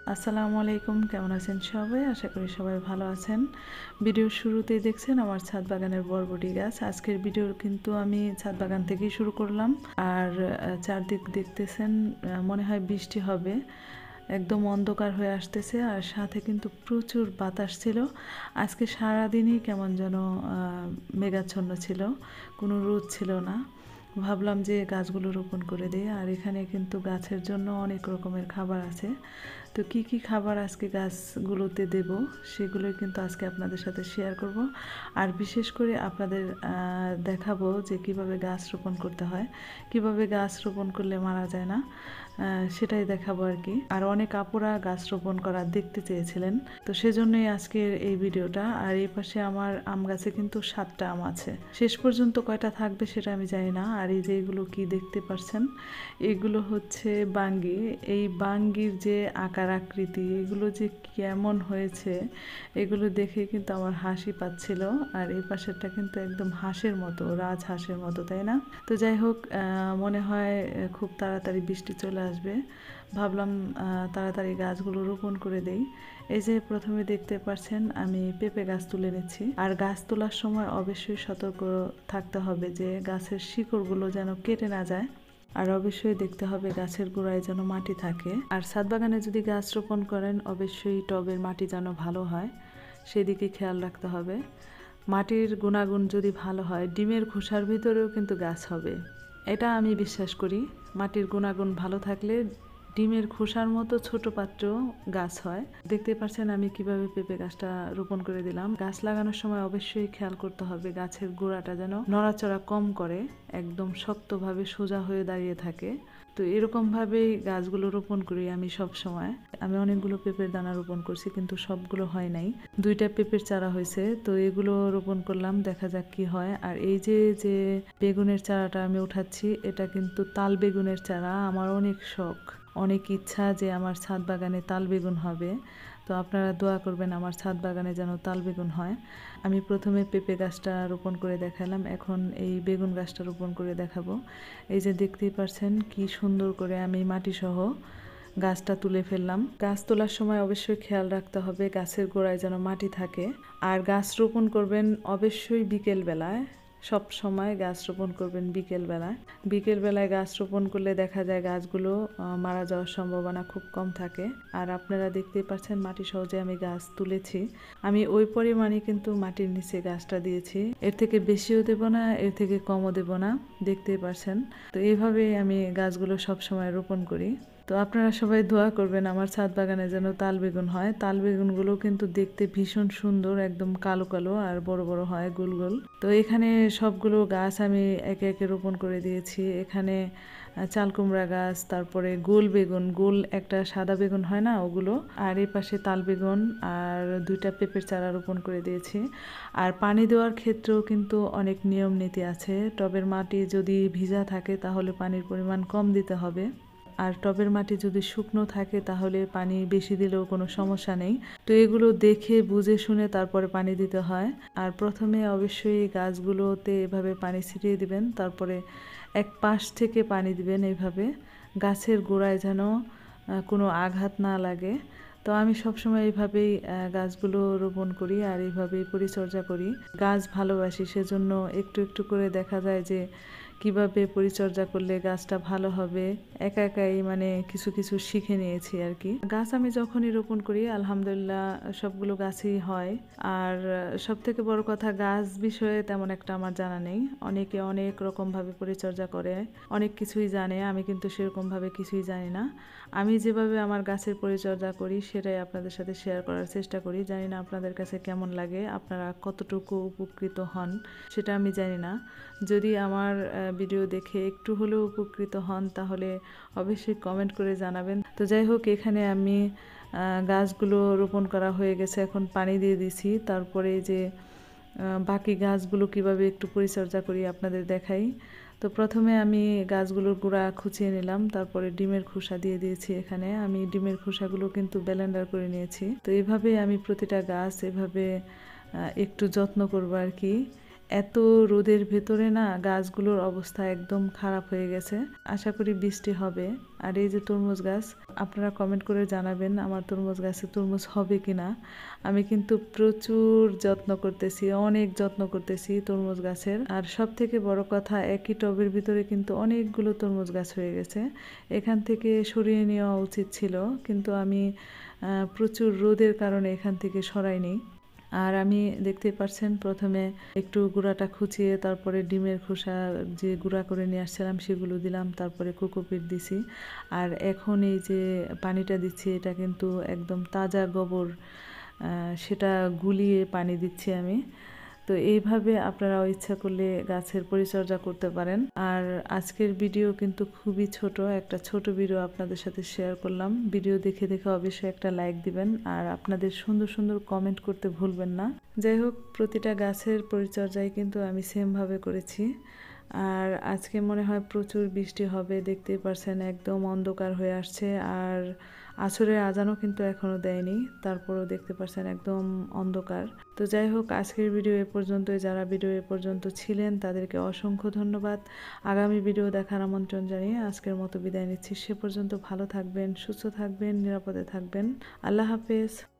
আসসালামু আলাইকুম, কেমন আছেন সবাই? আশা করি সবাই ভালো আছেন। ভিডিওর শুরুতেই দেখছেন আমার ছাদ বাগানের বরবটি গাছ। আজকের ভিডিও কিন্তু আমি ছাদ বাগান থেকেই শুরু করলাম। আর চারদিক দেখতেছেন, মনে হয় বৃষ্টি হবে। একদম অন্ধকার হয়ে আসতেছে আর সাথে কিন্তু প্রচুর বাতাস ছিল। আজকে সারাদিনই কেমন যেন মেঘাচ্ছন্ন ছিল, কোনো রোদ ছিল না। ভাবলাম যে গাছগুলো রোপণ করে দিই। আর এখানে কিন্তু গাছের জন্য অনেক রকমের খাবার আছে। তো কি কি খাবার আজকে গাছগুলোতে দেব সেগুলোই কিন্তু আজকে আপনাদের সাথে শেয়ার করব। আর বিশেষ করে আপনাদের দেখাবো যে কিভাবে গাছ রোপণ করতে হয়, কিভাবে গাছ রোপণ করলে মারা যায় না, সেটাই দেখাবো আর কি। আর অনেক আপুরা গাছ রোপণ করা দেখতে চেয়েছিলেন, তো সেজন্যই আজকের এই ভিডিওটা। আর এই পাশে আমার আম গাছে কিন্তু 7টা আম আছে। শেষ পর্যন্ত কয়টা থাকবে সেটা আমি জানি না। আর এই যে এগুলো কি দেখতে পাচ্ছেন, এগুলো হচ্ছে বাঙ্গি। এই বাঙ্গির যে আকার আকৃতি, এগুলো যে কেমন হয়েছে এগুলো দেখে কিন্তু আমার হাসি পাচ্ছিল। আর এই পাশেরটা কিন্তু একদম হাঁসের মতো, রাজহাঁসের মতো, তাই না? তো যাই হোক, মনে হয় খুব তাড়াতাড়ি বৃষ্টি চলে আসবে। ভাবলাম তাড়াতাড়ি গাছগুলো রোপণ করে দেই। এই যে প্রথমে দেখতে পাচ্ছেন আমি পেঁপে গাছ তুলে নিচ্ছি। আর গাছ তোলার সময় অবশ্যই সতর্ক থাকতে হবে যে গাছের শিকড়গুলো যেন কেটে না যায়। আর অবশ্যই দেখতে হবে গাছের গোড়ায় যেন মাটি থাকে। আর ছাদ বাগানে যদি গাছ রোপণ করেন অবশ্যই টবের মাটি যেন ভালো হয়, সেদিকে খেয়াল রাখতে হবে। মাটির গুণাগুণ যদি ভালো হয়, ডিমের খোসার ভিতরেও কিন্তু গাছ হবে, এটা আমি বিশ্বাস করি। মাটির গুণাগুণ ভালো থাকলে ডিমের খোসার মতো ছোট পাত্র গাছ হয়। দেখতে পাচ্ছেন আমি কিভাবে পেঁপে গাছটা রোপণ করে দিলাম। গাছ লাগানোর সময় অবশ্যই খেয়াল করতে হবে গাছের গোড়াটা যেন নড়াচড়া কম করে, একদম শক্তভাবে সোজা হয়ে দাঁড়িয়ে থাকে। তো এরকমভাবেই গাছগুলো রোপণ করি আমি সব সময়। আমি অনেকগুলো পেঁপের দানা রোপণ করছি, কিন্তু সবগুলো হয় নাই। 2টা পেঁপের চারা হয়েছে, তো এগুলো রোপণ করলাম, দেখা যাক কি হয়। আর এই যে যে বেগুনের চারাটা আমি উঠাচ্ছি, এটা কিন্তু তাল বেগুনের চারা। আমার অনেক শখ, অনেক ইচ্ছা যে আমার ছাদ বাগানে তাল বেগুন হবে। তো আপনারা দোয়া করবেন আমার ছাদ বাগানে যেন তাল বেগুন হয়। আমি প্রথমে পেঁপে গাছটা রোপণ করে দেখালাম, এখন এই বেগুন গাছটা রোপণ করে দেখাবো। এই যে দেখতেই পাচ্ছেন কি সুন্দর করে আমি মাটিসহ গাছটা তুলে ফেললাম। গাছ তোলার সময় অবশ্যই খেয়াল রাখতে হবে গাছের গোড়ায় যেন মাটি থাকে। আর গাছ রোপণ করবেন অবশ্যই বিকেল বেলায়। সব সময় গাছ রোপণ করবেন বিকেল বেলায়। বিকেল বেলায় গাছ রোপণ করলে দেখা যায় গাছগুলো মারা যাওয়ার সম্ভাবনা খুব কম থাকে। আর আপনারা দেখতেই পাচ্ছেন মাটি সহজে আমি গাছ তুলেছি। আমি ওই পরিমাণে কিন্তু মাটির নিচে গাছটা দিয়েছি, এর থেকে বেশিও দেব না, এর থেকে কমও দেব না, দেখতেই পাচ্ছেন। তো এইভাবে আমি গাছগুলো সব সময় রোপণ করি। তো আপনারা সবাই দোয়া করবেন আমার ছাদ বাগানে যেন তাল বেগুন হয়। তাল বেগুনগুলো কিন্তু দেখতে ভীষণ সুন্দর, একদম কালো কালো আর বড় বড় হয়, গোল গোল। তো এখানে সবগুলো গাছ আমি একে একে রোপণ করে দিয়েছি। এখানে চাল কুমড়া গাছ, তারপরে গোল বেগুন, গোল একটা সাদা বেগুন হয় না, ওগুলো। আর এই পাশে তাল বেগুন আর 2টা পেঁপের চারা রোপণ করে দিয়েছি। আর পানি দেওয়ার ক্ষেত্রেও কিন্তু অনেক নিয়ম নীতি আছে। টবের মাটি যদি ভিজা থাকে তাহলে পানির পরিমাণ কম দিতে হবে। আর টবের মাটি যদি শুকনো থাকে তাহলে পানি বেশি দিলেও কোনো সমস্যা নেই। তো এগুলো দেখে বুঝে শুনে তারপরে পানি দিতে হয়। আর প্রথমে অবশ্যই গাছগুলোতে এভাবে পানি ছিটিয়ে দিবেন, তারপরে এক পাশ থেকে পানি দিবেন এইভাবে, গাছের গোড়ায় যেন কোনো আঘাত না লাগে। তো আমি সবসময় এইভাবেই গাছগুলো রোপণ করি আর এইভাবেই পরিচর্যা করি। গাছ ভালোবাসি, সেজন্য একটু একটু করে দেখা যায় যে কিভাবে পরিচর্যা করলে গাছটা ভালো হবে, একা একাই মানে কিছু কিছু শিখে নিয়েছি আর কি। গাছ আমি যখনই রোপণ করি আলহামদুলিল্লাহ সবগুলো গাছই হয়। আর সব থেকে বড় কথা, গাছ বিষয়ে তেমন একটা আমার জানা নেই। অনেকে অনেক রকমভাবে পরিচর্যা করে, অনেক কিছুই জানে, আমি কিন্তু সেরকমভাবে কিছুই জানি না। আমি যেভাবে আমার গাছের পরিচর্যা করি সেটাই আপনাদের সাথে শেয়ার করার চেষ্টা করি। জানি না আপনাদের কাছে কেমন লাগে, আপনারা কতটুকু উপকৃত হন সেটা আমি জানি না। যদি আমার ভিডিও দেখে একটু হলেও উপকৃত হন তাহলে অবশ্যই কমেন্ট করে জানাবেন। তো যাই হোক, এখানে আমি গাছগুলো রোপণ করা হয়ে গেছে, এখন পানি দিয়ে দিছি। তারপরে যে বাকি গাছগুলো কিভাবে একটু পরিচর্যা করি আপনাদের দেখাই। তো প্রথমে আমি গাছগুলোর গোড়া খুঁচিয়ে নিলাম, তারপরে ডিমের খোসা দিয়ে দিয়েছি। এখানে আমি ডিমের খোসাগুলো কিন্তু ব্লেন্ডার করে নিয়েছি। তো এইভাবে আমি প্রতিটা গাছ এভাবে একটু যত্ন করবো আর কি। এত রোদের ভেতরে না গাছগুলোর অবস্থা একদম খারাপ হয়ে গেছে। আশা করি বৃষ্টি হবে। আর এই যে তরমুজ গাছ, আপনারা কমেন্ট করে জানাবেন আমার তরমুজ গাছে তরমুজ হবে কিনা। আমি কিন্তু প্রচুর যত্ন করতেছি, অনেক যত্ন করতেছি তরমুজ গাছের। আর সব থেকে বড় কথা, একই টবের ভিতরে কিন্তু অনেকগুলো তরমুজ গাছ হয়ে গেছে। এখান থেকে সরিয়ে নেওয়া উচিত ছিল, কিন্তু আমি প্রচুর রোদের কারণে এখান থেকে সরাইনি। আর আমি দেখতে পাচ্ছেন প্রথমে একটু গুঁড়াটা খুঁচিয়ে তারপরে ডিমের খোসা যে গুঁড়া করে নিয়ে আসছিলাম সেগুলো দিলাম, তারপরে কোকোপিট দিছি। আর এখন এই যে পানিটা দিচ্ছি এটা কিন্তু একদম তাজা গোবর, সেটা গুলিয়ে পানি দিচ্ছি আমি। তো এইভাবে আপনারাও ইচ্ছা করলে গাছের পরিচর্যা করতে পারেন। আর আজকের ভিডিও কিন্তু খুবই ছোট, একটা ছোট ভিডিও আপনাদের সাথে শেয়ার করলাম। ভিডিও দেখে দেখে অবশ্যই একটা লাইক দিবেন আর আপনাদের সুন্দর সুন্দর কমেন্ট করতে ভুলবেন না। যাই হোক, প্রতিটা গাছের পরিচর্যাই কিন্তু আমি সেমভাবে করেছি। আর আজকে মনে হয় প্রচুর বৃষ্টি হবে, দেখতেই পারছেন একদম অন্ধকার হয়ে আসছে। আর আসরের আজানও কিন্তু এখনও দেয়নি, তারপরেও দেখতে পাচ্ছেন একদম অন্ধকার। তো যাই হোক, আজকের ভিডিও এ পর্যন্তই। যারা ভিডিও এ পর্যন্ত ছিলেন তাদেরকে অসংখ্য ধন্যবাদ। আগামী ভিডিও দেখার আমন্ত্রণ জানিয়ে আজকের মতো বিদায় নিচ্ছি। সে পর্যন্ত ভালো থাকবেন, সুস্থ থাকবেন, নিরাপদে থাকবেন। আল্লাহ হাফেজ।